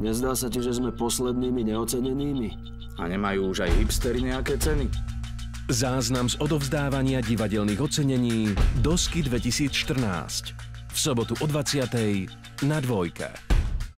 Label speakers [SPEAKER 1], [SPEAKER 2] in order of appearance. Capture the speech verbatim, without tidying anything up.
[SPEAKER 1] Nezdá sa ti, že sme poslednými neocenenými?
[SPEAKER 2] A nemajú už aj hipstery nejaké ceny?
[SPEAKER 3] Záznam z odovzdávania divadelných ocenení Dosky dvetisícštrnásť. V sobotu o dvadsiatej na Dvojke.